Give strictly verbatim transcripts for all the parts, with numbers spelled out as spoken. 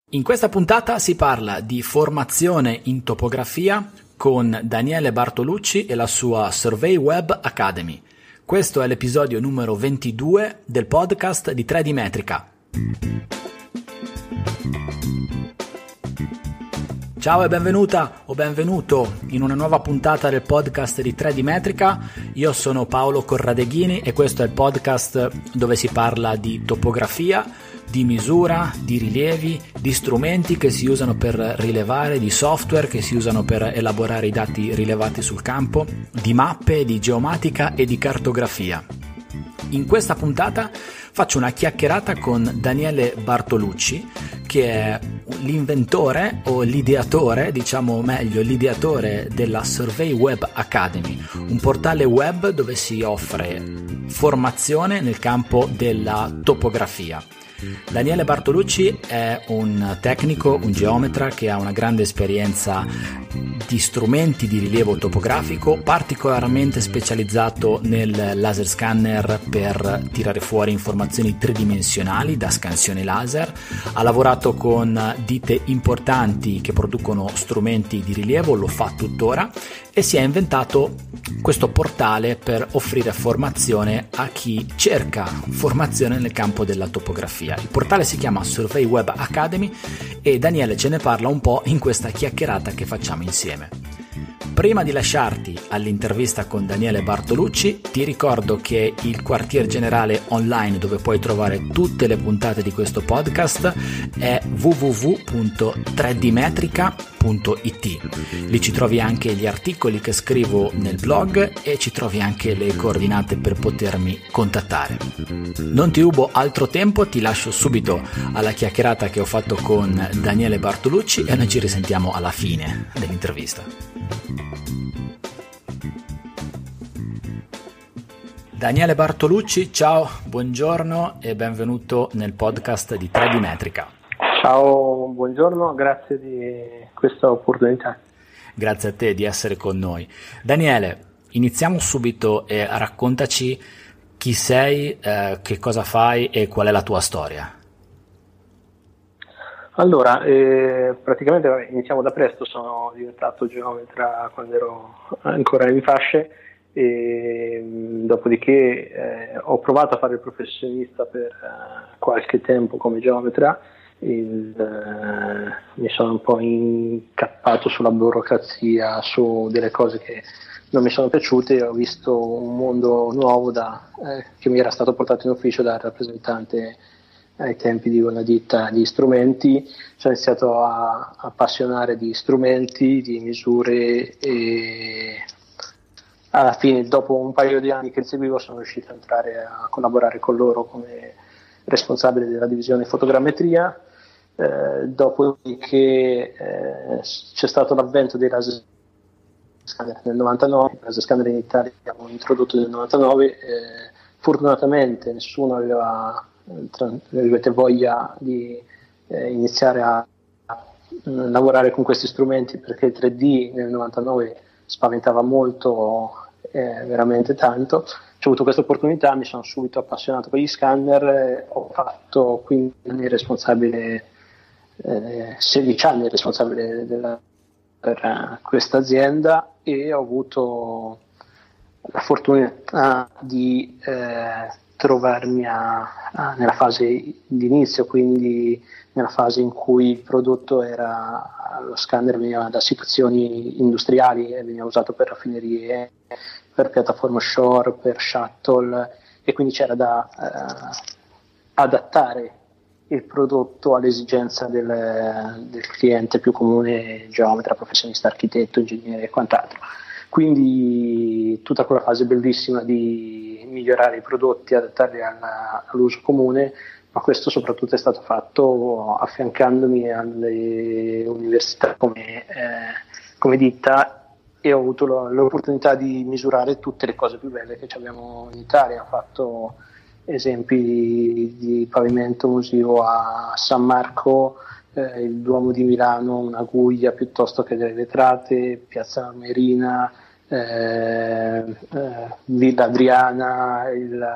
In questa puntata si parla di formazione in topografia con Daniele Bartolucci e la sua Survey Web Academy. Questo è l'episodio numero ventidue del podcast di tre D Metrica. Ciao e benvenuta o benvenuto in una nuova puntata del podcast di tre D Metrica. Io sono Paolo Corradeghini e questo è il podcast dove si parla di topografia, di misura, di rilievi, di strumenti che si usano per rilevare, di software che si usano per elaborare i dati rilevati sul campo, di mappe, di geomatica e di cartografia. In questa puntata faccio una chiacchierata con Daniele Bartolucci, che è l'inventore o l'ideatore, diciamo meglio, l'ideatore della Survey Web Academy, un portale web dove si offre formazione nel campo della topografia. Daniele Bartolucci è un tecnico, un geometra che ha una grande esperienza di strumenti di rilievo topografico, particolarmente specializzato nel laser scanner per tirare fuori informazioni tridimensionali da scansione laser. Ha lavorato con ditte importanti che producono strumenti di rilievo, lo fa tuttora, e si è inventato questo portale per offrire formazione a chi cerca formazione nel campo della topografia. Il portale si chiama Survey Web Academy e Daniele ce ne parla un po' in questa chiacchierata che facciamo insieme. Prima di lasciarti all'intervista con Daniele Bartolucci, ti ricordo che il quartier generale online dove puoi trovare tutte le puntate di questo podcast è w w w punto tre d metrica punto i t. Lì ci trovi anche gli articoli che scrivo nel blog e ci trovi anche le coordinate per potermi contattare. Non ti rubo altro tempo, ti lascio subito alla chiacchierata che ho fatto con Daniele Bartolucci e noi ci risentiamo alla fine dell'intervista. Daniele Bartolucci, ciao, buongiorno e benvenuto nel podcast di tre D Metrica. Ciao, buongiorno, grazie di questa opportunità. Grazie a te di essere con noi. Daniele, iniziamo subito e raccontaci chi sei, eh, che cosa fai e qual è la tua storia. Allora, eh, praticamente vabbè, iniziamo da presto, sono diventato geometra quando ero ancora in fasce. E dopodiché eh, ho provato a fare il professionista per eh, qualche tempo come geometra. Il, eh, mi sono un po' incappato sulla burocrazia, su delle cose che non mi sono piaciute e ho visto un mondo nuovo da, eh, che mi era stato portato in ufficio dal rappresentante ai tempi di una ditta di strumenti. Sono iniziato a appassionare di strumenti, di misure e alla fine, dopo un paio di anni che seguivo, sono riuscito a entrare a collaborare con loro come responsabile della divisione fotogrammetria. Eh, dopodiché eh, c'è stato l'avvento dei laser scanner nel novantanove, i laser scanner in Italia abbiamo introdotto nel novantanove. Eh, fortunatamente nessuno aveva eh, voglia di eh, iniziare a, a lavorare con questi strumenti, perché il tre D nel novantanove spaventava molto, eh, veramente tanto. C'ho avuto questa opportunità, mi sono subito appassionato per gli scanner, eh, ho fatto quindici anni responsabile, eh, sedici anni responsabile della, per uh, questa azienda, e ho avuto la fortuna di eh, trovarmi a, a, nella fase di inizio, quindi nella fase in cui il prodotto era, lo scanner veniva da situazioni industriali e veniva usato per raffinerie, per piattaforme offshore, per shuttle, e quindi c'era da eh, adattare il prodotto all'esigenza del, del cliente più comune, geometra, professionista, architetto, ingegnere e quant'altro. Quindi tutta quella fase bellissima di migliorare i prodotti, adattarli alla, all'uso comune, ma questo soprattutto è stato fatto affiancandomi alle università come, eh, come ditta, e ho avuto l'opportunità di misurare tutte le cose più belle che abbiamo in Italia. Ho fatto esempi di, di pavimento musivo a San Marco, eh, il Duomo di Milano, una guglia piuttosto che delle vetrate, Piazza Armerina, eh, eh, Villa Adriana, il,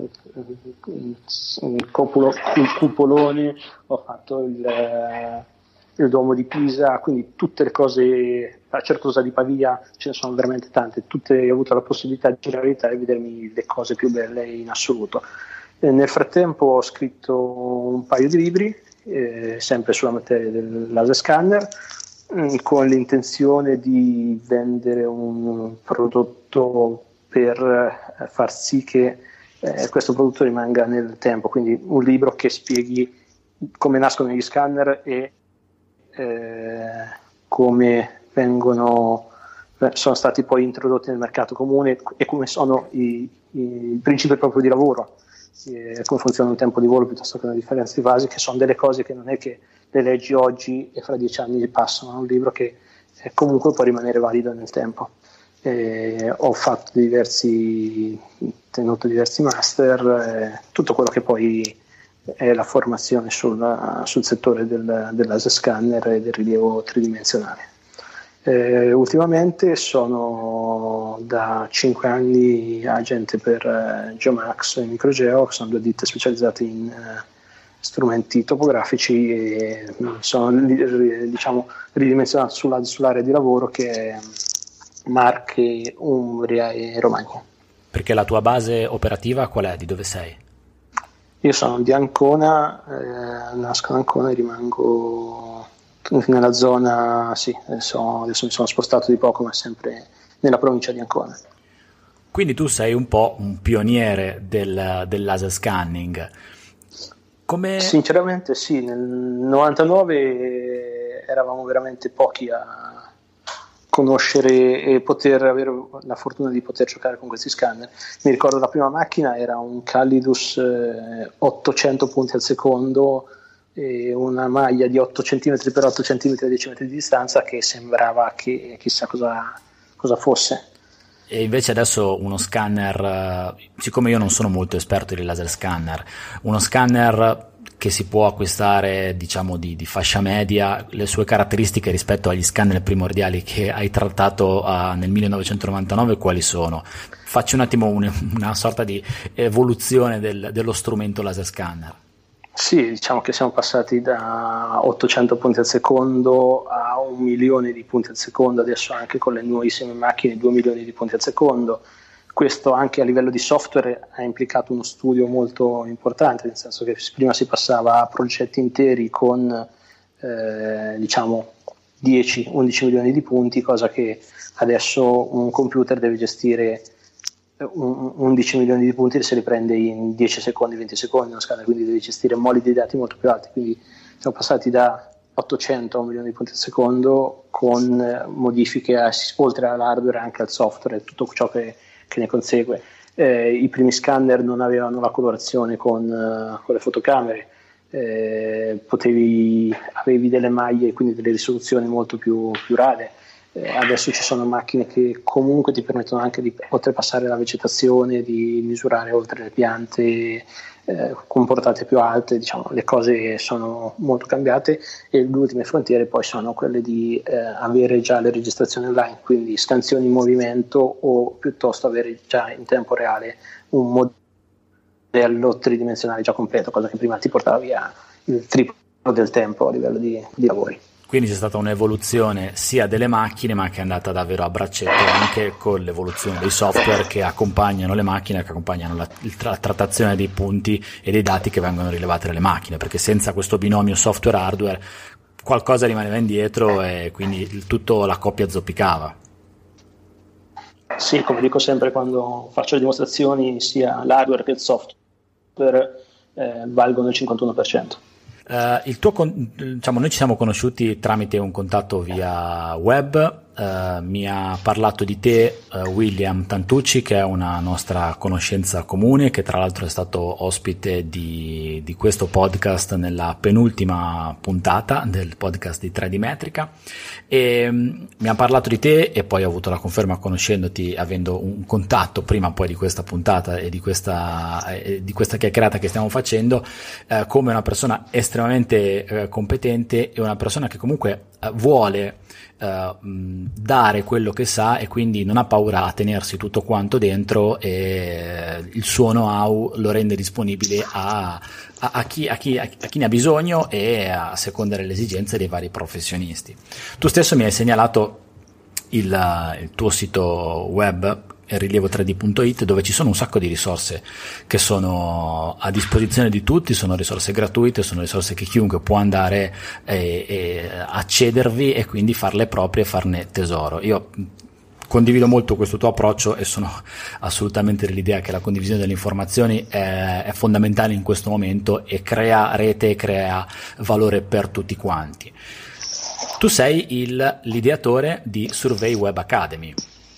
il, copolo, il cupolone, ho fatto il, il Duomo di Pisa, quindi tutte le cose, la Certosa di Pavia, ce ne sono veramente tante, tutte ho avuto la possibilità di girare l'Italia e vedermi le cose più belle in assoluto. E nel frattempo ho scritto un paio di libri, eh, sempre sulla materia del laser scanner, mh, con l'intenzione di vendere un prodotto per eh, far sì che eh, questo prodotto rimanga nel tempo, quindi un libro che spieghi come nascono gli scanner e eh, come vengono sono stati poi introdotti nel mercato comune e come sono i, i, i principi proprio di lavoro, e come funziona un tempo di volo piuttosto che una differenza di fasi, che sono delle cose che non è che le leggi oggi e fra dieci anni passano, è un libro che eh, comunque può rimanere valido nel tempo. Eh, ho fatto diversi tenuto diversi master, eh, tutto quello che poi è la formazione sul, sul settore del, del laser scanner e del rilievo tridimensionale. Eh, ultimamente sono da cinque anni agente per eh, Geomax e Microgeo, che sono due ditte specializzate in eh, strumenti topografici, e sono diciamo ridimensionato sulla, sull'area di lavoro che è Marche, Umbria e Romagna. Perché la tua base operativa qual è? Di dove sei? Io sono di Ancona, eh, nasco ad Ancona e rimango nella zona, sì, adesso, adesso mi sono spostato di poco, ma sempre nella provincia di Ancona. Quindi tu sei un po' un pioniere del, del laser scanning. Come... Sinceramente sì, nel novantanove eravamo veramente pochi a conoscere e poter avere la fortuna di poter giocare con questi scanner. Mi ricordo la prima macchina era un Callidus eh, ottocento punti al secondo e una maglia di otto centimetri per otto centimetri a dieci metri di distanza, che sembrava che chissà cosa, cosa fosse. E invece adesso uno scanner, siccome io non sono molto esperto di laser scanner, uno scanner che si può acquistare diciamo di, di fascia media, le sue caratteristiche rispetto agli scanner primordiali che hai trattato uh, nel millenovecentonovantanove quali sono? Facci un attimo un, una sorta di evoluzione del, dello strumento laser scanner. Sì, diciamo che siamo passati da ottocento punti al secondo a un milione di punti al secondo, adesso anche con le nuovissime macchine due milioni di punti al secondo. Questo anche a livello di software ha implicato uno studio molto importante, nel senso che prima si passava a progetti interi con eh, diciamo dieci undici milioni di punti, cosa che adesso un computer deve gestire undici milioni di punti se li prende in dieci secondi, venti secondi una scala, quindi devi gestire moli di dati molto più alti. Quindi siamo passati da ottocento a un milione di punti al secondo, con modifiche a, oltre all'hardware anche al software e tutto ciò che, che ne consegue. Eh, i primi scanner non avevano la colorazione con, uh, con le fotocamere, eh, potevi, avevi delle maglie, quindi delle risoluzioni molto più, più rare. Eh, adesso ci sono macchine che comunque ti permettono anche di oltrepassare la vegetazione, di misurare oltre le piante eh, con portate più alte. Diciamo, le cose sono molto cambiate e le ultime frontiere poi sono quelle di eh, avere già le registrazioni online, quindi scansioni in movimento, o piuttosto avere già in tempo reale un modello tridimensionale già completo, cosa che prima ti portava via il triplo del tempo a livello di, di lavori. Quindi c'è stata un'evoluzione sia delle macchine, ma che è andata davvero a braccetto anche con l'evoluzione dei software che accompagnano le macchine, che accompagnano la, la trattazione dei punti e dei dati che vengono rilevati dalle macchine, perché senza questo binomio software-hardware qualcosa rimaneva indietro e quindi il tutto la coppia zoppicava. Sì, come dico sempre quando faccio le dimostrazioni, sia l'hardware che il software eh, valgono il cinquantuno per cento. Uh, il tuo con- diciamo, noi ci siamo conosciuti tramite un contatto via web. Uh, mi ha parlato di te uh, William Tantucci, che è una nostra conoscenza comune, che tra l'altro è stato ospite di, di questo podcast nella penultima puntata del podcast di tre D Metrica, e um, mi ha parlato di te e poi ho avuto la conferma, conoscendoti, avendo un contatto prima poi di questa puntata e di questa, eh, di questa chiacchierata che stiamo facendo, eh, come una persona estremamente eh, competente e una persona che comunque eh, vuole eh, dare quello che sa e quindi non ha paura a tenersi tutto quanto dentro, e il suo know-how lo rende disponibile a, a, a, chi, a, chi, a chi ne ha bisogno e a secondare le esigenze dei vari professionisti. Tu stesso mi hai segnalato il, il tuo sito web rilievo tre D punto it, dove ci sono un sacco di risorse che sono a disposizione di tutti, sono risorse gratuite, sono risorse che chiunque può andare e, e accedervi e quindi farle proprie e farne tesoro. Io condivido molto questo tuo approccio e sono assolutamente dell'idea che la condivisione delle informazioni è, è fondamentale in questo momento e crea rete e crea valore per tutti quanti. Tu sei il, l'ideatore di Survey Web Academy.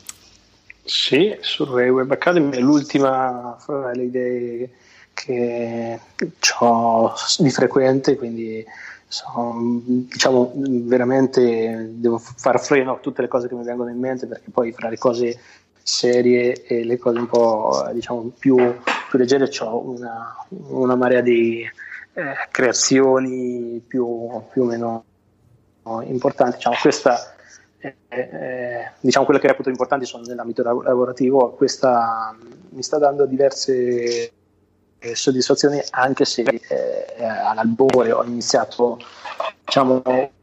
Sì, Survey Web Academy è l'ultima fra le idee che ho di frequente, quindi sono, diciamo, veramente devo far freno a tutte le cose che mi vengono in mente, perché poi fra le cose serie e le cose un po', diciamo, più, più leggere ho una, una marea di eh, creazioni più, più o meno importanti. Diciamo, questa Eh, eh, diciamo quelle che reputo importanti sono nell'ambito lavorativo. Questa mi sta dando diverse eh, soddisfazioni, anche se eh, all'albore ho iniziato, diciamo,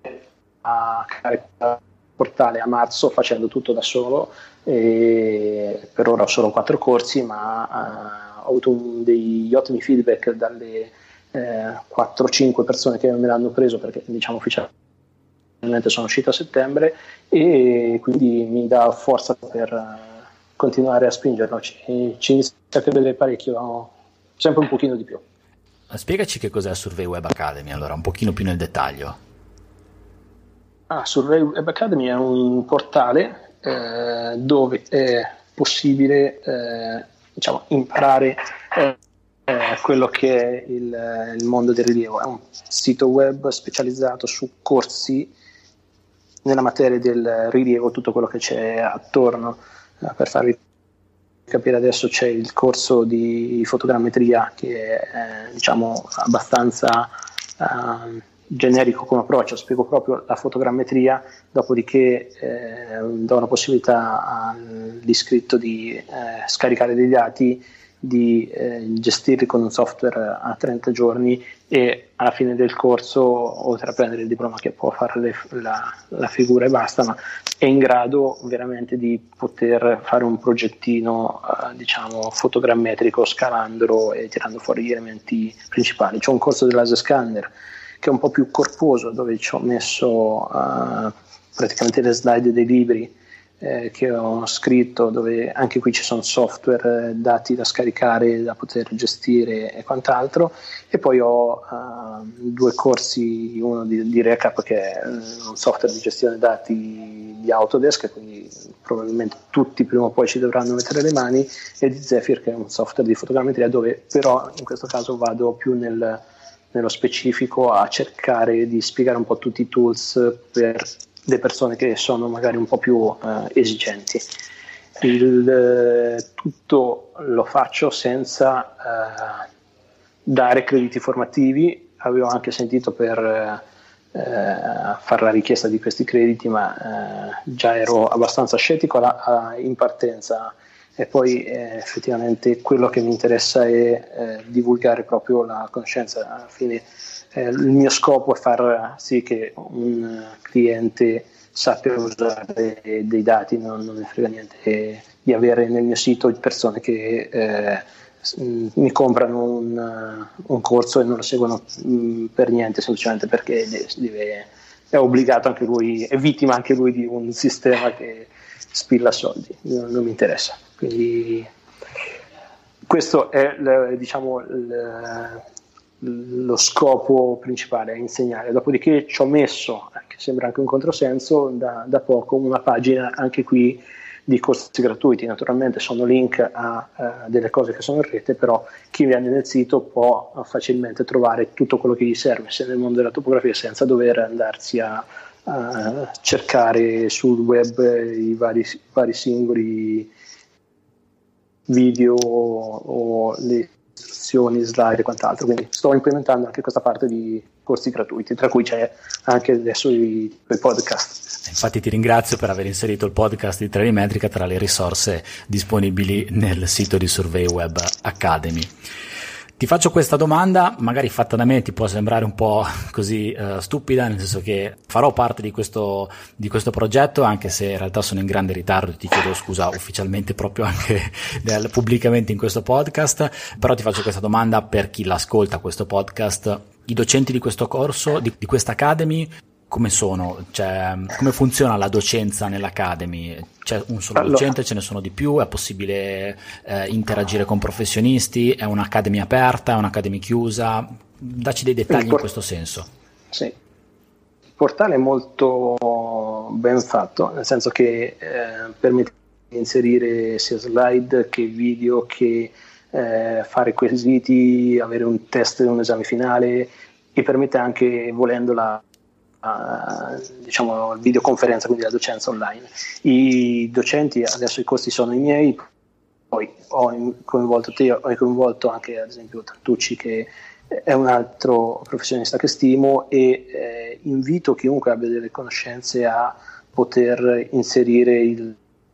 a creare il portale a marzo facendo tutto da solo, e per ora ho solo quattro corsi, ma eh, ho avuto un, degli ottimi feedback dalle eh, quattro cinque persone che me l'hanno preso, perché, diciamo, ufficialmente sono uscito a settembre, e quindi mi dà forza per continuare a spingerlo. Ci, ci inizia a credere parecchio, sempre un pochino di più. Spiegaci che cos'è Survey Web Academy, allora, un pochino più nel dettaglio. Ah, Survey Web Academy è un portale eh, dove è possibile eh, diciamo, imparare eh, quello che è il, il mondo del rilievo. È un sito web specializzato su corsi nella materia del rilievo, tutto quello che c'è attorno. Eh, per farvi capire, adesso c'è il corso di fotogrammetria che è eh, diciamo abbastanza eh, generico come approccio. Spiego proprio la fotogrammetria, dopodiché eh, do una possibilità all'iscritto di eh, scaricare dei dati, di eh, gestirli con un software a trenta giorni, e alla fine del corso, oltre a prendere il diploma che può fare le, la, la figura e basta, ma è in grado veramente di poter fare un progettino eh, diciamo fotogrammetrico, scalandolo e tirando fuori gli elementi principali. C'è un corso del laser scanner che è un po' più corposo, dove ci ho messo eh, praticamente le slide dei libri Eh, che ho scritto, dove anche qui ci sono software, eh, dati da scaricare, da poter gestire e quant'altro. E poi ho uh, due corsi, uno di, di Recap, che è un software di gestione dati di Autodesk, quindi probabilmente tutti prima o poi ci dovranno mettere le mani, e di Zephyr, che è un software di fotogrammetria, dove però in questo caso vado più nel, nello specifico a cercare di spiegare un po' tutti i tools per le persone che sono magari un po' più eh, esigenti. Il, eh, tutto lo faccio senza eh, dare crediti formativi. Avevo anche sentito per eh, fare la richiesta di questi crediti, ma eh, già ero abbastanza scettico alla, alla, in partenza, e poi eh, effettivamente quello che mi interessa è eh, divulgare proprio la conoscenza. Alla fine Eh, il mio scopo è far sì che un cliente sappia usare dei dati, non, non mi frega niente eh, di avere nel mio sito persone che eh, mi comprano un, un corso e non lo seguono mh, per niente, semplicemente perché deve, è obbligato anche lui, è vittima anche lui di un sistema che spilla soldi. Non, non mi interessa. Quindi questo è diciamo il, lo scopo principale, è insegnare. Dopodiché ci ho messo, che sembra anche un controsenso, da, da poco una pagina anche qui di corsi gratuiti. Naturalmente sono link a uh, delle cose che sono in rete, però chi viene nel sito può facilmente trovare tutto quello che gli serve, sia nel mondo della topografia, senza dover andarsi a uh, cercare sul web i vari, vari singoli video o le istruzioni, slide e quant'altro, quindi sto implementando anche questa parte di corsi gratuiti, tra cui c'è anche adesso i, i podcast. Infatti ti ringrazio per aver inserito il podcast di tre D Metrica tra le risorse disponibili nel sito di Survey Web Academy. Ti faccio questa domanda, magari fatta da me ti può sembrare un po' così uh, stupida, nel senso che farò parte di questo, di questo progetto, anche se in realtà sono in grande ritardo, ti chiedo scusa ufficialmente proprio anche del, pubblicamente in questo podcast, però ti faccio questa domanda per chi l'ascolta questo podcast. I docenti di questo corso, di, di questa Academy, come sono? Cioè, come funziona la docenza nell'Academy? C'è un solo allora, docente, ce ne sono di più? È possibile eh, interagire con professionisti? È un'Academy aperta? È un'Academy chiusa? Dacci dei dettagli port- in questo senso. Sì, il portale è molto ben fatto, nel senso che eh, permette di inserire sia slide che video, che eh, fare quesiti, avere un test e un esame finale, e permette anche, volendo, la Uh, diciamo videoconferenza, quindi la docenza online. I docenti, adesso i costi sono i miei, poi ho coinvolto te, ho coinvolto anche ad esempio Tantucci, che è un altro professionista che stimo, e eh, invito chiunque abbia delle conoscenze a poter inserire il,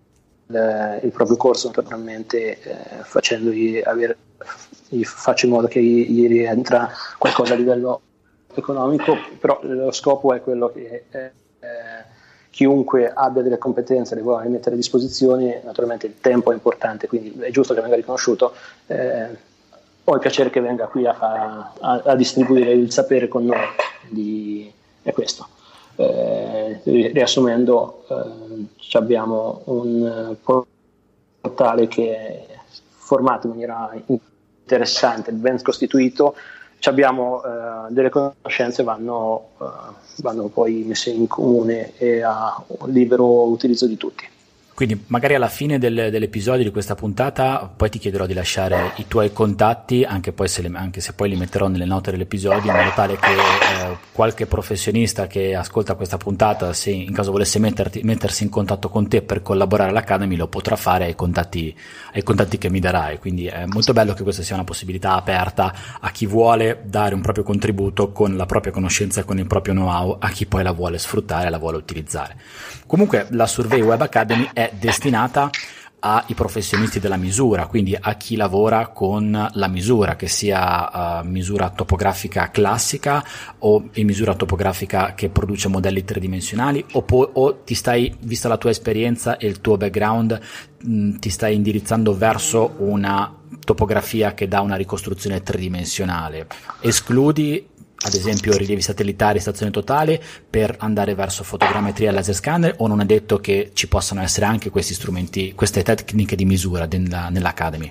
il, il proprio corso, naturalmente eh, facendogli avere, faccio in modo che gli rientra qualcosa a livello economico, però lo scopo è quello che eh, eh, chiunque abbia delle competenze le vuole mettere a disposizione. Naturalmente il tempo è importante, quindi è giusto che venga riconosciuto. Eh, ho il piacere che venga qui a, fa, a, a distribuire il sapere con noi, quindi è questo. Eh, riassumendo, eh, abbiamo un portale che è formato in maniera interessante, ben costituito. Abbiamo uh, delle conoscenze vanno, uh, vanno poi messe in comune e a libero utilizzo di tutti. Quindi magari alla fine del, dell'episodio di questa puntata poi ti chiederò di lasciare i tuoi contatti, anche, poi se le, anche se poi li metterò nelle note dell'episodio, in modo tale che eh, qualche professionista che ascolta questa puntata, se in caso volesse metterti, mettersi in contatto con te per collaborare all'Academy, lo potrà fare ai contatti, ai contatti che mi darai. Quindi è molto bello che questa sia una possibilità aperta a chi vuole dare un proprio contributo con la propria conoscenza e con il proprio know-how, a chi poi la vuole sfruttare e la vuole utilizzare. Comunque la Survey Web Academy è destinata ai professionisti della misura, quindi a chi lavora con la misura, che sia uh, misura topografica classica o in misura topografica che produce modelli tridimensionali, o, po- o ti stai, vista la tua esperienza e il tuo background, mh, ti stai indirizzando verso una topografia che dà una ricostruzione tridimensionale. Escludi ad esempio rilievi satellitari, stazione totale, per andare verso fotogrammetria e laser scanner, o non è detto che ci possano essere anche questi strumenti, queste tecniche di misura nella, nell'Academy?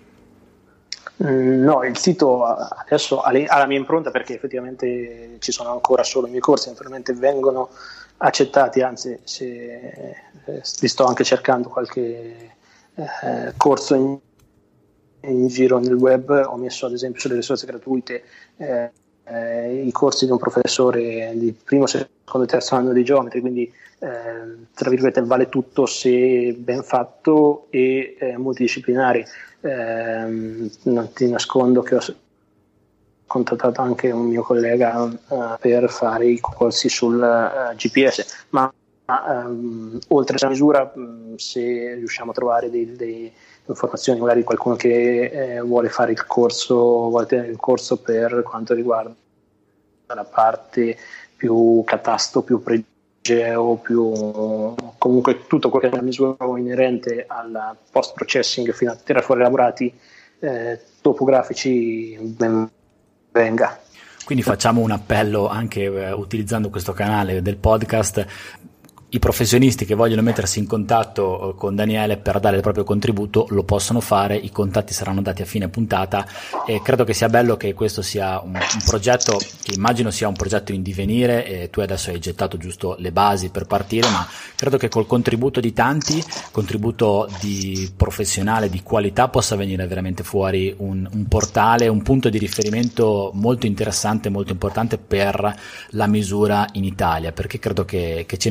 No, il sito adesso ha la mia impronta, perché effettivamente ci sono ancora solo i miei corsi, naturalmente vengono accettati, anzi se, li sto anche cercando qualche eh, corso in, in giro nel web. Ho messo ad esempio sulle risorse gratuite eh, Eh, i corsi di un professore di primo, secondo e terzo anno di geometria, quindi eh, tra virgolette vale tutto se ben fatto e eh, multidisciplinari. Eh, non ti nascondo che ho contattato anche un mio collega uh, per fare i corsi sul uh, G P S, ma um, oltre alla misura, um, se riusciamo a trovare dei, dei informazioni, magari qualcuno che eh, vuole fare il corso, vuole tenere il corso per quanto riguarda la parte più catasto, più pregeo, più comunque tutto quello che è una misura inerente al post processing fino a tirare fuori lavorati eh, topografici, ben venga. Quindi facciamo un appello anche eh, utilizzando questo canale del podcast. I professionisti che vogliono mettersi in contatto con Daniele per dare il proprio contributo lo possono fare, i contatti saranno dati a fine puntata, e credo che sia bello che questo sia un, un progetto che immagino sia un progetto in divenire, e tu adesso hai gettato giusto le basi per partire, ma credo che col contributo di tanti, contributo di professionale di qualità, possa venire veramente fuori un, un portale, un punto di riferimento molto interessante, molto importante per la misura in Italia, perché credo che, che ce ne sia bisogno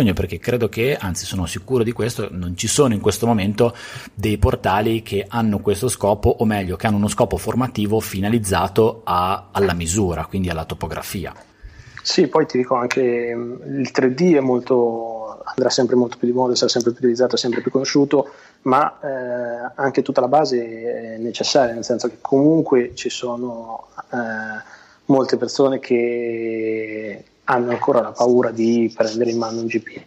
bisogno, perché credo che, anzi sono sicuro di questo, non ci sono in questo momento dei portali che hanno questo scopo, o meglio che hanno uno scopo formativo finalizzato a, alla misura, quindi alla topografia. Sì, poi ti dico anche il tre D è molto, andrà sempre molto più di moda, sarà sempre più utilizzato, sempre più conosciuto, ma eh, anche tutta la base è necessaria, nel senso che comunque ci sono eh, molte persone che hanno ancora la paura di prendere in mano un G P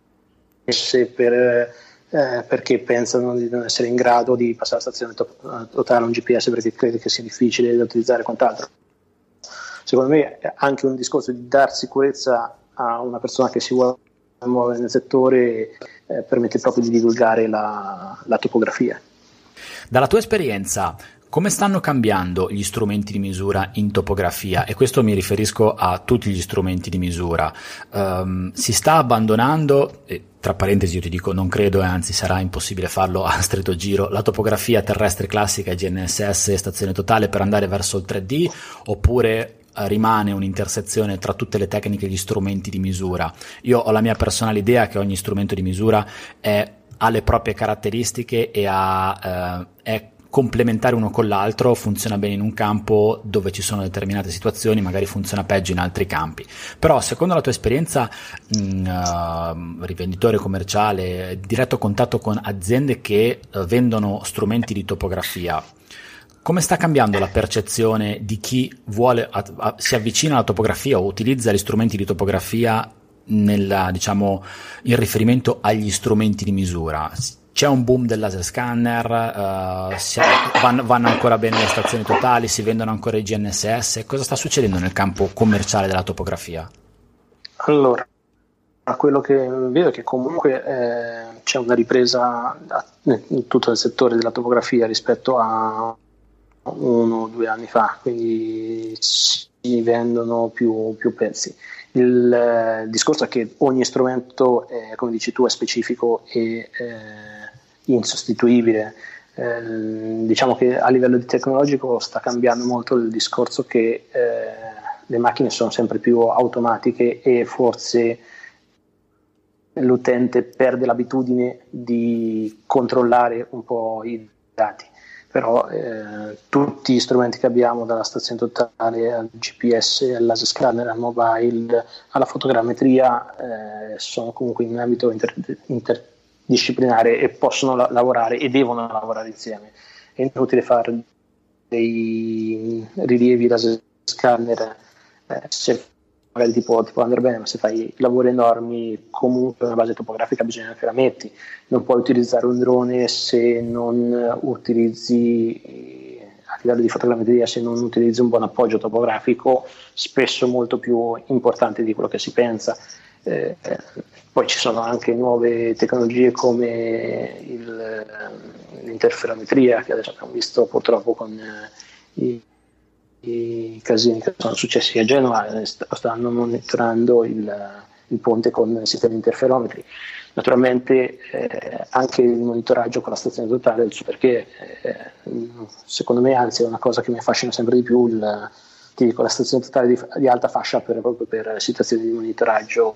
S per, eh, perché pensano di non essere in grado di passare la stazione to- totale a un G P S, perché credo che sia difficile da utilizzare e quant'altro. Secondo me è anche un discorso di dar sicurezza a una persona che si vuole muovere nel settore, eh, permette proprio di divulgare la, la topografia. Dalla tua esperienza, come stanno cambiando gli strumenti di misura in topografia? E questo mi riferisco a tutti gli strumenti di misura. Um, si sta abbandonando, e tra parentesi io ti dico non credo e anzi sarà impossibile farlo a stretto giro, la topografia terrestre classica G N S S, stazione totale, per andare verso il tre D, oppure rimane un'intersezione tra tutte le tecniche e gli strumenti di misura? Io ho la mia personale idea che ogni strumento di misura è, ha le proprie caratteristiche e ha, eh, è complementare uno con l'altro, funziona bene in un campo dove ci sono determinate situazioni, magari funziona peggio in altri campi. Però secondo la tua esperienza, mh, uh, rivenditore commerciale, diretto contatto con aziende che uh, vendono strumenti di topografia, come sta cambiando la percezione di chi vuole a, a, si avvicina alla topografia o utilizza gli strumenti di topografia nella, diciamo, in riferimento agli strumenti di misura? C'è un boom del laser scanner, uh, si, vanno, vanno ancora bene le stazioni totali, si vendono ancora i G N S S? Cosa sta succedendo nel campo commerciale della topografia? Allora, quello che vedo è che comunque eh, c'è una ripresa in tutto il settore della topografia rispetto a uno o due anni fa, quindi si vendono più, più pezzi. Il eh, discorso è che ogni strumento, è, come dici tu, è specifico e eh, insostituibile. Eh, diciamo che a livello di tecnologico sta cambiando molto il discorso che eh, le macchine sono sempre più automatiche e forse l'utente perde l'abitudine di controllare un po' i dati. Però eh, tutti gli strumenti che abbiamo, dalla stazione totale al G P S, al laser scanner, al mobile, alla fotogrammetria, eh, sono comunque in ambito inter- interdisciplinare e possono la- lavorare e devono lavorare insieme. È inutile fare dei rilievi laser scanner, eh, se magari ti può, ti può andare bene, ma se fai lavori enormi comunque una base topografica bisogna che la metti. Non puoi utilizzare un drone se non utilizzi, a livello di fotogrammetria, se non utilizzi un buon appoggio topografico, spesso molto più importante di quello che si pensa. Eh, poi ci sono anche nuove tecnologie come il, l'interferometria, che adesso abbiamo visto purtroppo con eh, i i casini che sono successi a Genova, stanno monitorando il, il ponte con sistemi interferometri. Naturalmente eh, anche il monitoraggio con la stazione totale, perché eh, secondo me anzi è una cosa che mi affascina sempre di più, il, ti dico, la stazione totale di, di alta fascia per, proprio per situazioni di monitoraggio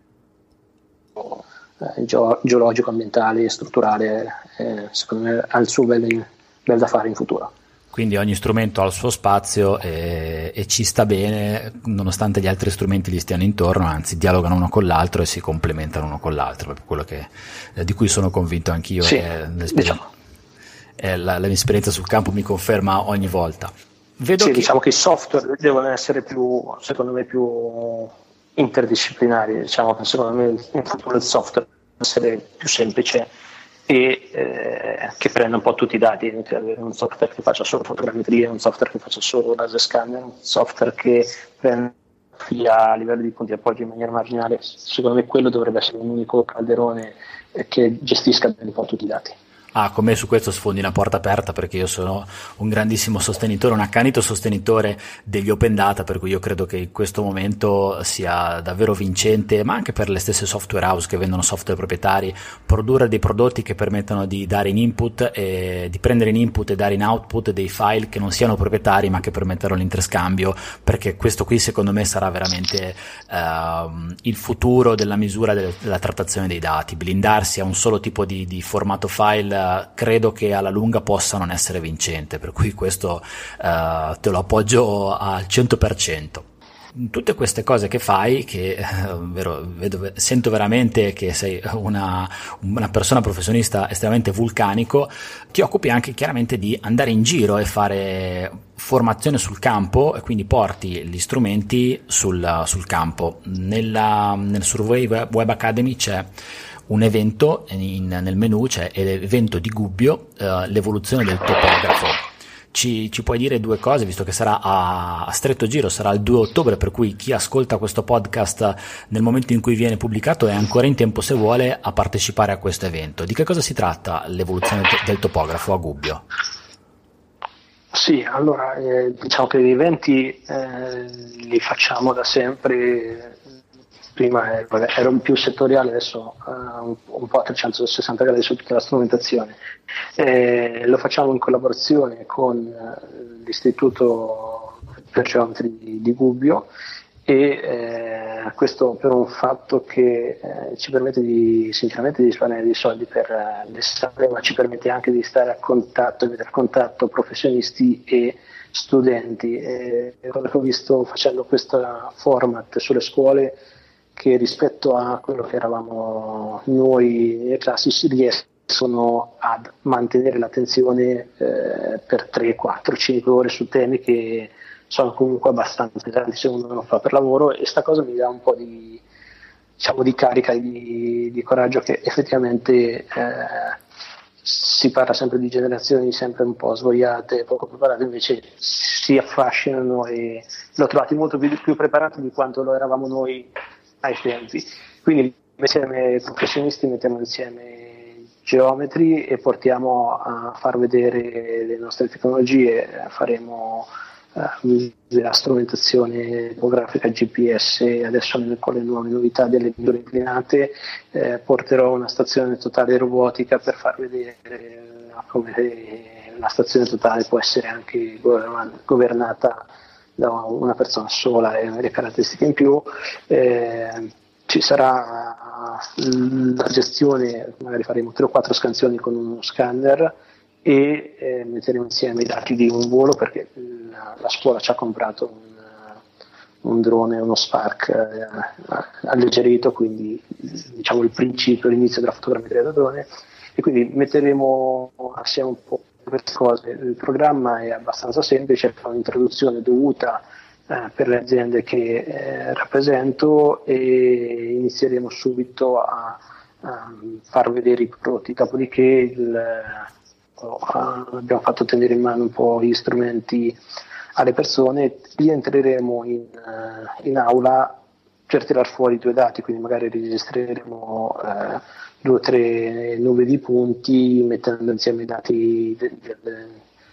eh, geo, geologico, ambientale e strutturale, eh, secondo me ha il suo bel, bel da fare in futuro. Quindi ogni strumento ha il suo spazio e, e ci sta bene, nonostante gli altri strumenti gli stiano intorno, anzi dialogano uno con l'altro e si complementano uno con l'altro, proprio quello che, eh, di cui sono convinto anch'io. Sì, è diciamo. è la, la mia esperienza sul campo mi conferma ogni volta. Vedo sì, che... diciamo che i software devono essere più, secondo me, più interdisciplinari. Diciamo che secondo me in futuro il software deve essere più semplice e eh, che prenda un po' tutti i dati, avere un software che faccia solo fotogrammetria, un software che faccia solo laser scanner, un software che prenda a livello di punti di appoggio in maniera marginale. Secondo me quello dovrebbe essere un unico calderone che gestisca un po' tutti i dati. Ah, con me su questo sfondi una porta aperta, perché io sono un grandissimo sostenitore, un accanito sostenitore degli open data, per cui io credo che in questo momento sia davvero vincente, ma anche per le stesse software house che vendono software proprietari, produrre dei prodotti che permettano di dare in input e di prendere in input e dare in output dei file che non siano proprietari ma che permettano l'interscambio, perché questo qui secondo me sarà veramente uh, il futuro della misura del, della trattazione dei dati. Blindarsi a un solo tipo di, di formato file credo che alla lunga possa non essere vincente, per cui questo uh, te lo appoggio al cento per cento. Tutte queste cose che fai, che eh, vero, vedo, sento veramente che sei una, una persona professionista estremamente vulcanico, ti occupi anche chiaramente di andare in giro e fare formazione sul campo, e quindi porti gli strumenti sul, sul campo. Nella, nel Survey Web Academy c'è un evento in, nel menu, c'è l'evento di Gubbio, eh, l'evoluzione del topografo. Ci, ci puoi dire due cose, visto che sarà a, a stretto giro, sarà il due ottobre, per cui chi ascolta questo podcast nel momento in cui viene pubblicato è ancora in tempo, se vuole, a partecipare a questo evento. Di che cosa si tratta l'evoluzione del topografo a Gubbio? Sì, allora eh, diciamo che gli eventi eh, li facciamo da sempre. Prima eh, ero più settoriale, adesso uh, un, un po' a trecentosessanta gradi su tutta la strumentazione. Eh, lo facciamo in collaborazione con uh, l'Istituto per Geometri di, di Gubbio, e eh, questo per un fatto che eh, ci permette di, sinceramente, di risparmiare dei soldi per uh, l'estate, ma ci permette anche di stare a contatto, di mettere a contatto professionisti e studenti. E quello che ho visto facendo questo format sulle scuole, che rispetto a quello che eravamo noi nelle classi si riescono a mantenere l'attenzione eh, per tre, quattro, cinque ore su temi che sono comunque abbastanza pesanti se uno non lo fa per lavoro, e sta cosa mi dà un po' di, diciamo, di carica e di, di coraggio, che effettivamente eh, si parla sempre di generazioni sempre un po' svogliate, poco preparate, invece si affascinano, e l'ho trovati molto più, più preparati di quanto lo eravamo noi ai tempi. Quindi insieme professionisti mettiamo insieme geometri e portiamo a far vedere le nostre tecnologie. Faremo uh, la strumentazione topografica G P S, adesso con le nuove novità delle misure inclinate eh, porterò una stazione totale robotica per far vedere uh, come la stazione totale può essere anche governata da una persona sola e le caratteristiche in più. Eh, ci sarà la gestione, magari faremo tre o quattro scansioni con uno scanner, e eh, metteremo insieme i dati di un volo, perché la, la scuola ci ha comprato un, un drone, uno Spark eh, alleggerito, quindi diciamo il principio, l'inizio della fotogrammetria da drone, e quindi metteremo assieme un po' queste cose. Il programma è abbastanza semplice, è un'introduzione dovuta eh, per le aziende che eh, rappresento, e inizieremo subito a, a far vedere i prodotti, dopodiché il, oh, abbiamo fatto tenere in mano un po' gli strumenti alle persone, rientreremo in, uh, in aula per tirar fuori i due dati, quindi magari registreremo uh, due o tre nuove di punti mettendo insieme i dati del, del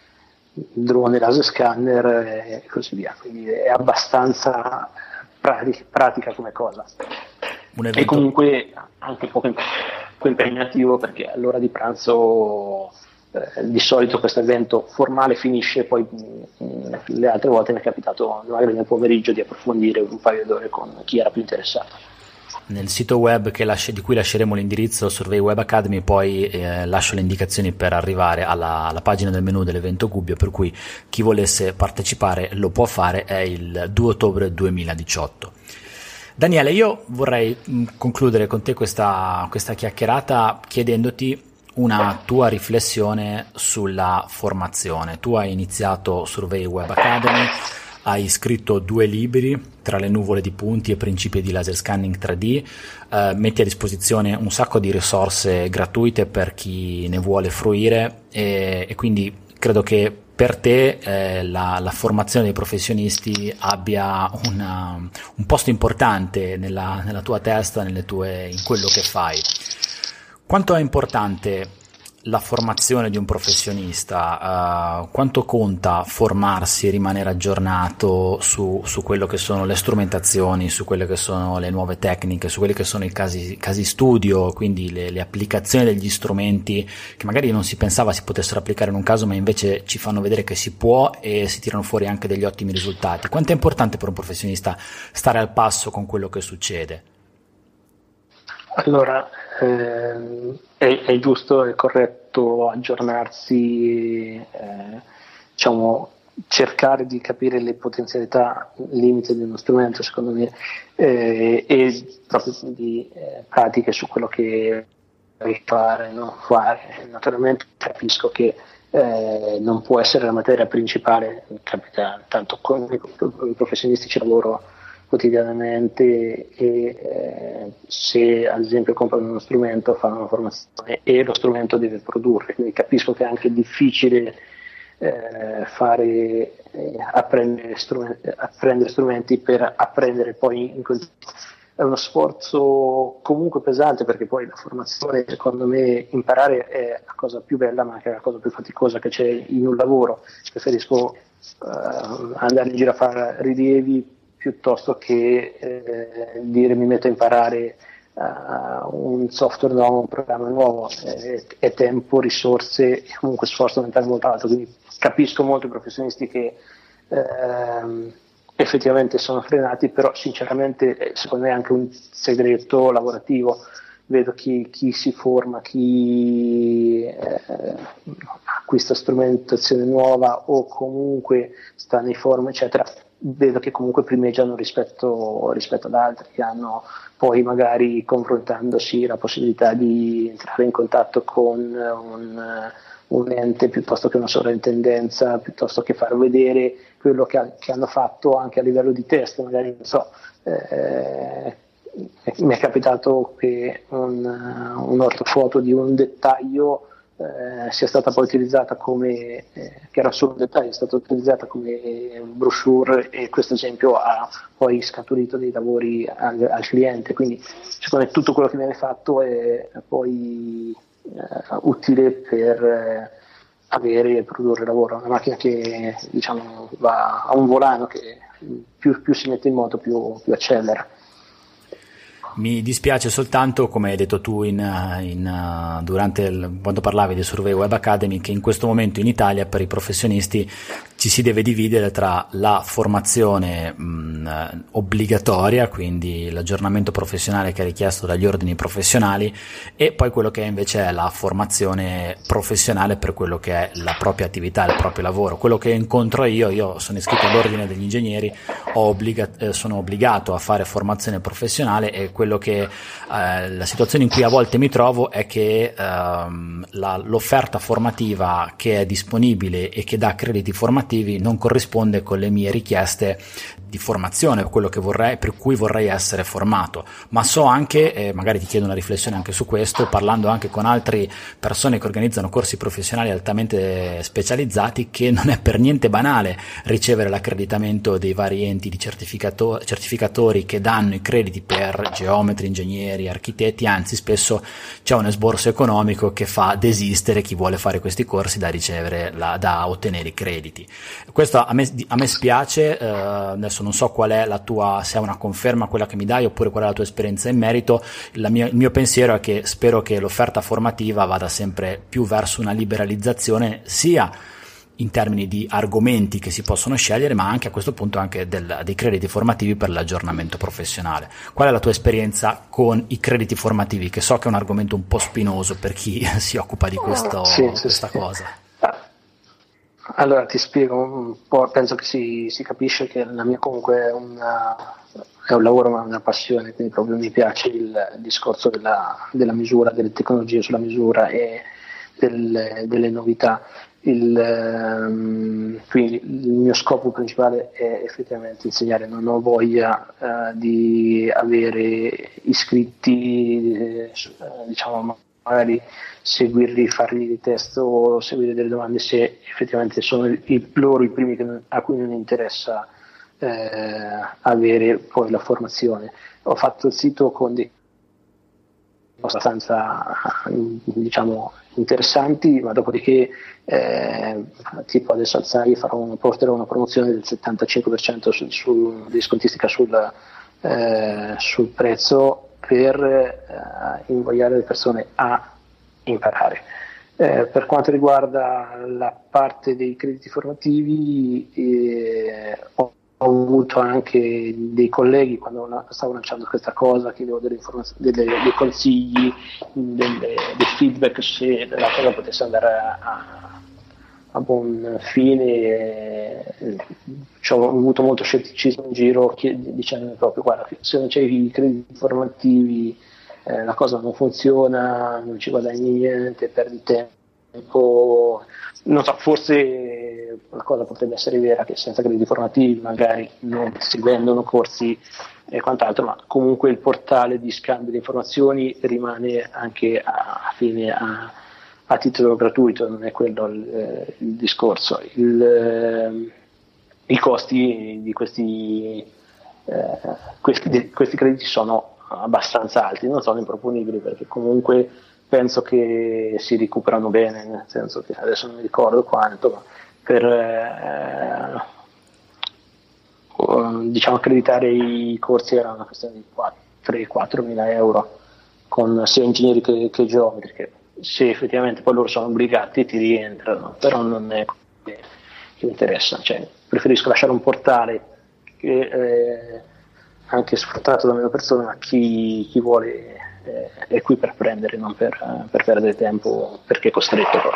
drone laser scanner e così via, quindi è abbastanza pratica, pratica come cosa. Un evento... E comunque anche poco impegnativo, perché all'ora di pranzo eh, di solito questo evento formale finisce, poi mh, le altre volte mi è capitato magari nel pomeriggio di approfondire un paio d'ore con chi era più interessato. Nel sito web che lasci, di cui lasceremo l'indirizzo, Survey Web Academy, poi eh, lascio le indicazioni per arrivare alla, alla pagina del menu dell'evento Gubbio, per cui chi volesse partecipare lo può fare, è il due ottobre duemiladiciotto. Daniele, io vorrei mh, concludere con te questa, questa chiacchierata chiedendoti una tua riflessione sulla formazione. Tu hai iniziato Survey Web Academy, hai scritto due libri, Tra le nuvole di punti e Principi di laser scanning tre D, eh, metti a disposizione un sacco di risorse gratuite per chi ne vuole fruire, e, e quindi credo che per te eh, la, la formazione dei professionisti abbia una, un posto importante nella, nella tua testa, nelle tue, in quello che fai. Quanto è importante la formazione di un professionista, uh, quanto conta formarsi e rimanere aggiornato su, su quello che sono le strumentazioni, su quelle che sono le nuove tecniche, su quelli che sono i casi, casi studio, quindi le, le applicazioni degli strumenti che magari non si pensava si potessero applicare in un caso, ma invece ci fanno vedere che si può e si tirano fuori anche degli ottimi risultati. Quanto è importante per un professionista stare al passo con quello che succede? Allora, ehm, è, è giusto, è corretto aggiornarsi, eh, diciamo, cercare di capire le potenzialità limite di uno strumento, secondo me, eh, e proprio di eh, pratiche su quello che devi fare, non fare. Naturalmente capisco che eh, non può essere la materia principale, capita tanto con i professionisti ci lavoro quotidianamente e eh, se ad esempio comprano uno strumento, fanno una formazione e lo strumento deve produrre, quindi capisco che è anche difficile eh, fare eh, apprendere, strumenti, apprendere strumenti per apprendere poi in quel... È uno sforzo comunque pesante, perché poi la formazione, secondo me, imparare è la cosa più bella ma anche la cosa più faticosa che c'è in un lavoro. Preferisco eh, andare in giro a fare rilievi piuttosto che eh, dire mi metto a imparare uh, un software nuovo, un programma nuovo. È, è tempo, risorse e comunque sforzo mentale molto alto, quindi capisco molto i professionisti che ehm, effettivamente sono frenati, però sinceramente secondo me è anche un segreto lavorativo. Vedo chi, chi si forma, chi eh, acquista strumentazione nuova o comunque sta nei forum eccetera, vedo che comunque primeggiano rispetto, rispetto ad altri che hanno poi magari, confrontandosi, la possibilità di entrare in contatto con un, un ente piuttosto che una sovrintendenza, piuttosto che far vedere quello che, ha, che hanno fatto anche a livello di test. Magari non so, eh, mi è capitato che un, un ortofoto di un dettaglio eh, sia stata poi utilizzata come, eh, che era solo un dettaglio, è stata utilizzata come brochure, e questo esempio ha poi scaturito dei lavori al, al cliente. Quindi secondo me tutto quello che viene fatto è poi eh, utile per eh, avere e produrre lavoro. Una macchina che diciamo va a un volano che più, più si mette in moto più, più accelera. Mi dispiace soltanto, come hai detto tu in, in, durante il, quando parlavi di Survey Web Academy, che in questo momento in Italia per i professionisti ci si deve dividere tra la formazione mh, obbligatoria, quindi l'aggiornamento professionale che è richiesto dagli ordini professionali, e poi quello che invece è la formazione professionale per quello che è la propria attività, il proprio lavoro. Quello che incontro io, io sono iscritto all'ordine degli ingegneri, ho obbliga- eh, sono obbligato a fare formazione professionale, e quello che eh, la situazione in cui a volte mi trovo è che ehm, la, l'offerta formativa che è disponibile e che dà crediti formativi non corrisponde con le mie richieste di formazione, quello che vorrei, per cui vorrei essere formato. Ma so anche, e magari ti chiedo una riflessione anche su questo, parlando anche con altre persone che organizzano corsi professionali altamente specializzati, che non è per niente banale ricevere l'accreditamento dei vari enti di certificato- certificatori che danno i crediti per geometri, ingegneri, architetti. Anzi, spesso c'è un esborso economico che fa desistere chi vuole fare questi corsi da ricevere, la, da ottenere i crediti. Questo a me, a me spiace. eh, adesso non so qual è la tua, se è una conferma quella che mi dai, oppure qual è la tua esperienza in merito. La mia, il mio pensiero è che spero che l'offerta formativa vada sempre più verso una liberalizzazione, sia in termini di argomenti che si possono scegliere, ma anche a questo punto anche del, dei crediti formativi per l'aggiornamento professionale. Qual è la tua esperienza con i crediti formativi, che so che è un argomento un po' spinoso per chi si occupa di questo, sì, questa sì, cosa? Allora ti spiego un po', penso che si, si capisce che la mia comunque è, una, è un lavoro ma è una passione, quindi proprio mi piace il discorso della, della misura, delle tecnologie sulla misura e del, delle novità. Il, um, quindi il mio scopo principale è effettivamente insegnare, non ho voglia uh, di avere iscritti, eh, diciamo magari seguirli, fargli dei test o seguire delle domande se effettivamente sono i, loro i primi che, a cui non interessa eh, avere poi la formazione. Ho fatto il sito con dei abbastanza, diciamo, interessanti, ma dopodiché eh, tipo adesso sai, farò una, porterò una promozione del settantacinque per cento su, su, di scontistica sul, eh, sul prezzo per eh, invogliare le persone a imparare. Eh, per quanto riguarda la parte dei crediti formativi, eh, ho Ho avuto anche dei colleghi quando stavo lanciando questa cosa, chiedevo delle informazioni, delle, dei consigli, delle, dei feedback se la cosa potesse andare a, a buon fine. Eh, ho avuto molto scetticismo in giro dicendomi proprio: guarda, se non c'è i crediti formativi eh, la cosa non funziona, non ci guadagni niente, perdi tempo. Non so, forse la cosa potrebbe essere vera che senza crediti formativi magari non si vendono corsi e quant'altro, ma comunque il portale di scambio di informazioni rimane anche a, a fine a, a titolo gratuito, non è quello il, il discorso. Il, eh, I costi di questi, eh, questi, questi crediti sono abbastanza alti, non sono improponibili, perché comunque penso che si recuperano bene, nel senso che adesso non mi ricordo quanto, ma per eh, diciamo accreditare i corsi era una questione di tre quattro mila euro, con sia ingegneri che, che geometri, che se effettivamente poi loro sono obbligati ti rientrano, però non è che, che mi interessa, cioè, preferisco lasciare un portale che eh, anche sfruttato da meno persone, ma chi, chi vuole eh, è qui per prendere, non per, per perdere tempo perché è costretto poi.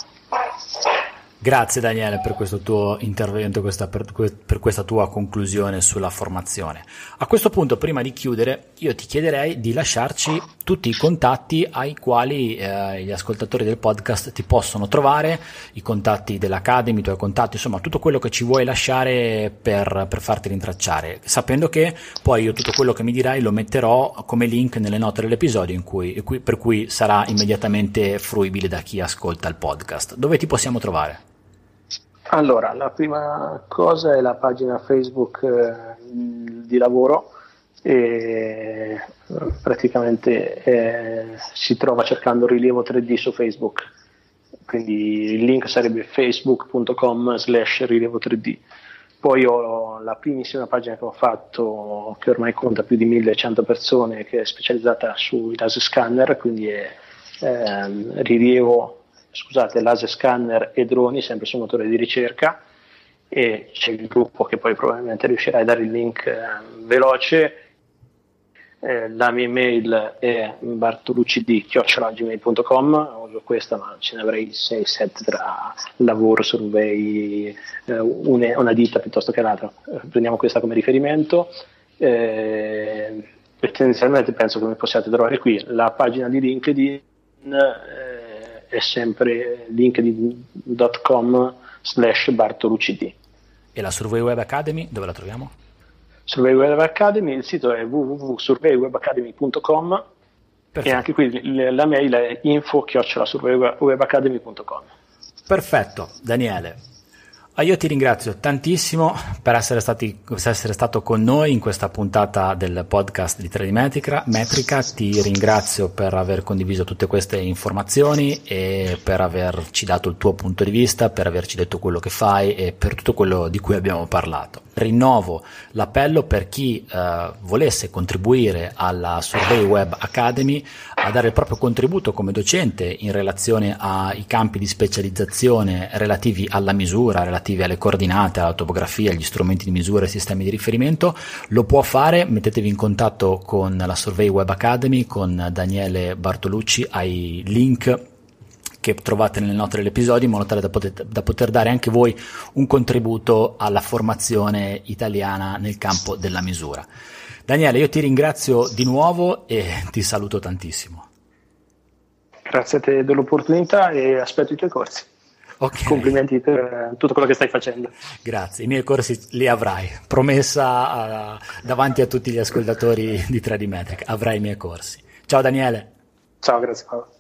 Grazie Daniele per questo tuo intervento, questa, per, per questa tua conclusione sulla formazione. A questo punto, prima di chiudere, io ti chiederei di lasciarci tutti i contatti ai quali eh, gli ascoltatori del podcast ti possono trovare, i contatti dell'Academy, i tuoi contatti, insomma tutto quello che ci vuoi lasciare per, per farti rintracciare, sapendo che poi io tutto quello che mi dirai lo metterò come link nelle note dell'episodio, in cui, per cui sarà immediatamente fruibile da chi ascolta il podcast. Dove ti possiamo trovare? Allora, la prima cosa è la pagina Facebook eh, di lavoro, e praticamente eh, si trova cercando Rilievo tre D su Facebook, quindi il link sarebbe facebook punto com slash rilievo tre D. Poi ho la primissima pagina che ho fatto, che ormai conta più di millecento persone, che è specializzata sui laser scanner, quindi è eh, rilievo scusate, laser scanner e droni, sempre su motore di ricerca, e c'è il gruppo che poi probabilmente riuscirai a dare il link eh, veloce. Eh, la mia email è bartolucci chiocciola gmail punto com, uso questa, ma ce ne avrei sei sette tra lavoro, survey, eh, una, una ditta piuttosto che l'altra. Eh, prendiamo questa come riferimento. Eh, tendenzialmente penso che mi possiate trovare qui. La pagina di LinkedIn eh, è sempre linkedin punto com slash bartolucd. E la Survey Web Academy dove la troviamo? Survey Web Academy, il sito è w w w punto survey web academy punto com. Perfetto. E anche qui la mail è info chiocciola survey web academy punto com. Perfetto, Daniele. Io ti ringrazio tantissimo per essere, stati, per essere stato con noi in questa puntata del podcast di tre D Metrica. Metrica. Ti ringrazio per aver condiviso tutte queste informazioni e per averci dato il tuo punto di vista, per averci detto quello che fai e per tutto quello di cui abbiamo parlato. Rinnovo l'appello per chi eh, volesse contribuire alla Survey Web Academy a dare il proprio contributo come docente in relazione ai campi di specializzazione relativi alla misura, relativi alle coordinate, alla topografia, agli strumenti di misura e sistemi di riferimento. Lo può fare, mettetevi in contatto con la Survey Web Academy, con Daniele Bartolucci, ai link che trovate nelle note dell'episodio, in modo tale da poter, da poter dare anche voi un contributo alla formazione italiana nel campo della misura. Daniele, io ti ringrazio di nuovo e ti saluto tantissimo. Grazie a te dell'opportunità e aspetto i tuoi corsi. Okay. Complimenti per tutto quello che stai facendo. Grazie, i miei corsi li avrai, promessa uh, davanti a tutti gli ascoltatori di tre D Metrica, avrai i miei corsi. Ciao Daniele. Ciao, grazie Paolo.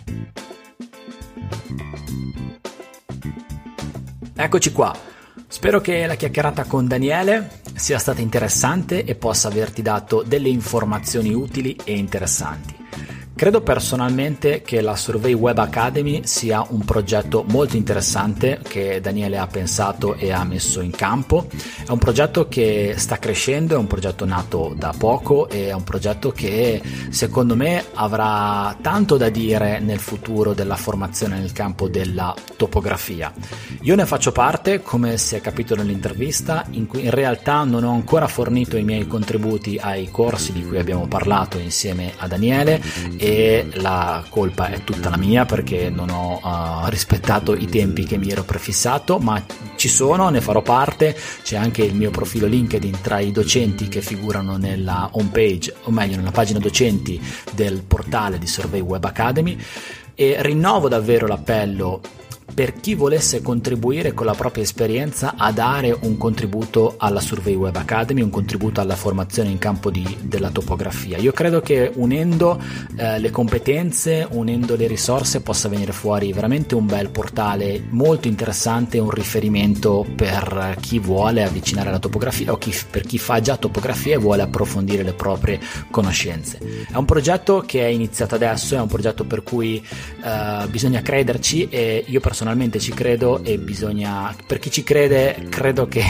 Eccoci qua, spero che la chiacchierata con Daniele sia stata interessante e possa averti dato delle informazioni utili e interessanti. Credo personalmente che la Survey Web Academy sia un progetto molto interessante che Daniele ha pensato e ha messo in campo. È un progetto che sta crescendo, è un progetto nato da poco e è un progetto che secondo me avrà tanto da dire nel futuro della formazione nel campo della topografia. Io ne faccio parte, come si è capito nell'intervista, in cui in realtà non ho ancora fornito i miei contributi ai corsi di cui abbiamo parlato insieme a Daniele, e la colpa è tutta la mia perché non ho uh, rispettato i tempi che mi ero prefissato, ma ci sono, ne farò parte. C'è anche il mio profilo LinkedIn tra i docenti che figurano nella home page, o meglio nella pagina docenti del portale di Survey Web Academy, e rinnovo davvero l'appello per chi volesse contribuire con la propria esperienza a dare un contributo alla Survey Web Academy, un contributo alla formazione in campo di, della topografia. Io credo che unendo eh, le competenze, unendo le risorse, possa venire fuori veramente un bel portale molto interessante, un riferimento per chi vuole avvicinare alla topografia o chi, per chi fa già topografia e vuole approfondire le proprie conoscenze. È un progetto che è iniziato adesso, è un progetto per cui eh, bisogna crederci, e io personalmente Personalmente ci credo, e bisogna, per chi ci crede, credo che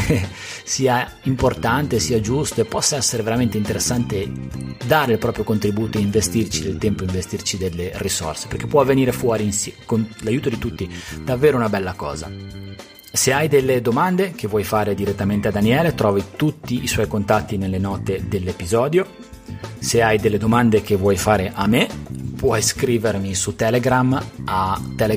sia importante, sia giusto e possa essere veramente interessante dare il proprio contributo e investirci del tempo, investirci delle risorse, perché può venire fuori insieme, con l'aiuto di tutti, davvero una bella cosa. Se hai delle domande che vuoi fare direttamente a Daniele, trovi tutti i suoi contatti nelle note dell'episodio. Se hai delle domande che vuoi fare a me, puoi scrivermi su Telegram a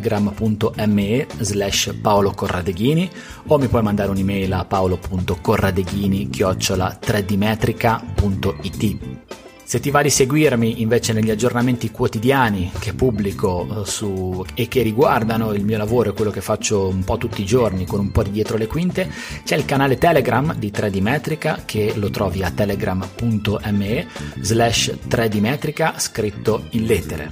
telegram.me slash Paolo Corradeghini, o mi puoi mandare un'email a paolo.corradeghini chiocciola tre d metrica punto it. Se ti va di seguirmi invece negli aggiornamenti quotidiani che pubblico su e che riguardano il mio lavoro e quello che faccio un po' tutti i giorni con un po' di dietro le quinte, c'è il canale Telegram di tre D Metrica, che lo trovi a telegram.me slash 3D Metrica scritto in lettere.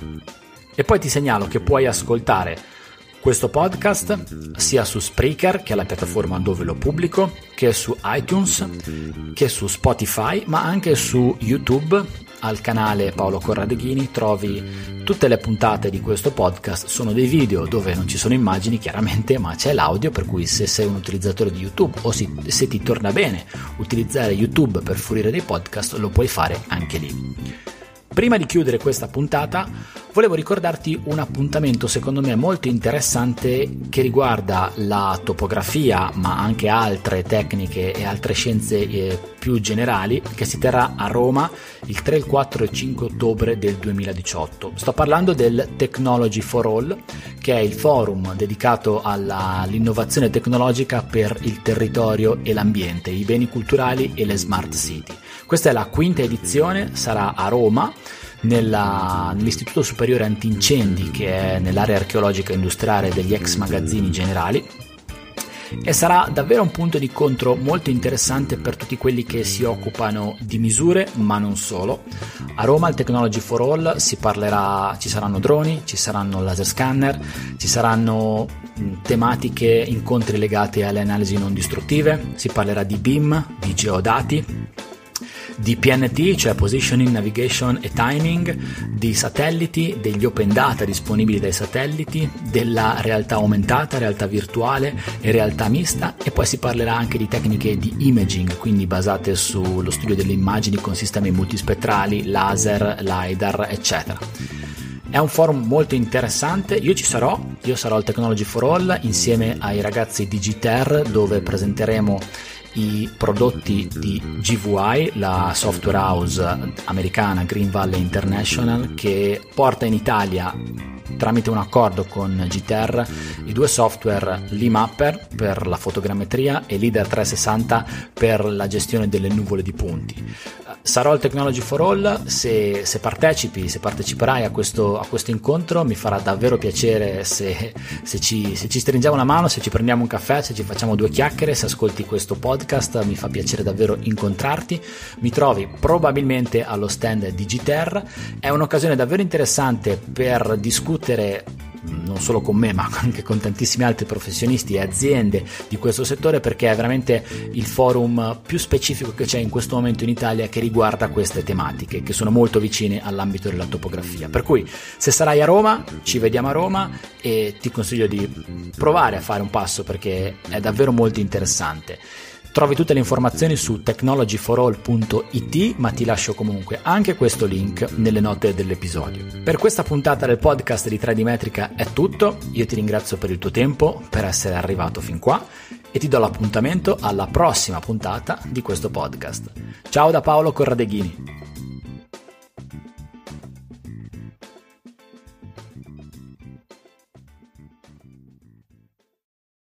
E poi ti segnalo che puoi ascoltare questo podcast sia su Spreaker, che è la piattaforma dove lo pubblico, che su iTunes, che su Spotify, ma anche su YouTube. Al canale Paolo Corradeghini trovi tutte le puntate di questo podcast. Sono dei video dove non ci sono immagini chiaramente, ma c'è l'audio, per cui se sei un utilizzatore di YouTube o se, se ti torna bene utilizzare YouTube per fruire dei podcast, lo puoi fare anche lì. Prima di chiudere questa puntata, volevo ricordarti un appuntamento secondo me molto interessante che riguarda la topografia, ma anche altre tecniche e altre scienze eh, più generali, che si terrà a Roma il tre, il quattro e cinque ottobre del duemiladiciotto. Sto parlando del Technology for All, che è il forum dedicato alla, all'innovazione tecnologica per il territorio e l'ambiente, i beni culturali e le smart city. Questa è la quinta edizione, sarà a Roma, nella, nell'Istituto Superiore Antincendi, che è nell'area archeologica industriale degli ex magazzini generali, e sarà davvero un punto di incontro molto interessante per tutti quelli che si occupano di misure, ma non solo. A Roma al Technology for All si parlerà, ci saranno droni, ci saranno laser scanner, ci saranno mh, tematiche, incontri legati alle analisi non distruttive, si parlerà di B I M, di geodati, di P N T, cioè Positioning, Navigation e Timing, di satelliti, degli open data disponibili dai satelliti, della realtà aumentata, realtà virtuale e realtà mista, e poi si parlerà anche di tecniche di imaging, quindi basate sullo studio delle immagini con sistemi multispettrali, laser, LiDAR, eccetera. È un forum molto interessante, io ci sarò, io sarò al Technology for All insieme ai ragazzi di G T E R, dove presenteremo i prodotti di G V I, la software house americana Green Valley International, che porta in Italia, tramite un accordo con G T E R, i due software Limapper per la fotogrammetria e Leader trecentosessanta per la gestione delle nuvole di punti. Sarò al Technology for All, se, se partecipi, se parteciperai a questo, a questo incontro, mi farà davvero piacere se, se, ci, se ci stringiamo una mano, se ci prendiamo un caffè, se ci facciamo due chiacchiere, se ascolti questo podcast, mi fa piacere davvero incontrarti. Mi trovi probabilmente allo stand di G T E R, è un'occasione davvero interessante per discutere non solo con me ma anche con tantissimi altri professionisti e aziende di questo settore, perché è veramente il forum più specifico che c'è in questo momento in Italia che riguarda queste tematiche che sono molto vicine all'ambito della topografia. Per cui se sarai a Roma ci vediamo a Roma e ti consiglio di provare a fare un passo perché è davvero molto interessante. Trovi tutte le informazioni su technology for all punto it, ma ti lascio comunque anche questo link nelle note dell'episodio. Per questa puntata del podcast di tre D Metrica è tutto, io ti ringrazio per il tuo tempo, per essere arrivato fin qua e ti do l'appuntamento alla prossima puntata di questo podcast. Ciao da Paolo Corradeghini.